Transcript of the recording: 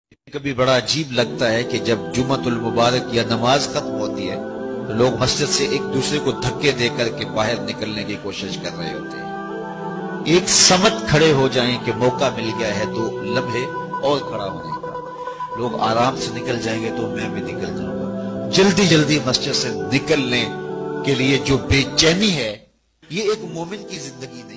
कभी बड़ा अजीब लगता है कि जब जुम्मतुल मुबारक या नमाज खत्म होती है तो लोग मस्जिद से एक दूसरे को धक्के देकर के बाहर निकलने की कोशिश कर रहे होते हैं। एक समत खड़े हो जाएं कि मौका मिल गया है तो लम्हे और खड़ा होने का। लोग आराम से निकल जाएंगे तो मैं भी निकल जाऊंगा। जल्दी जल्दी मस्जिद से निकलने के लिए जो बेचैनी है, ये एक मोमिन की जिंदगी नहीं।